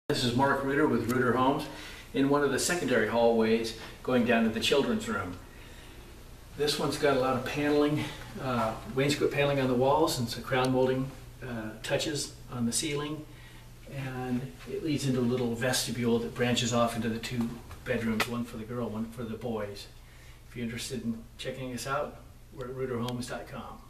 This is Mark Reuter with Reuter Homes in one of the secondary hallways going down to the children's room. This one's got a lot of paneling, wainscot paneling on the walls and some crown molding touches on the ceiling, and it leads into a little vestibule that branches off into the two bedrooms, one for the girl, one for the boys. If you're interested in checking us out, we're at reuterhomes.com.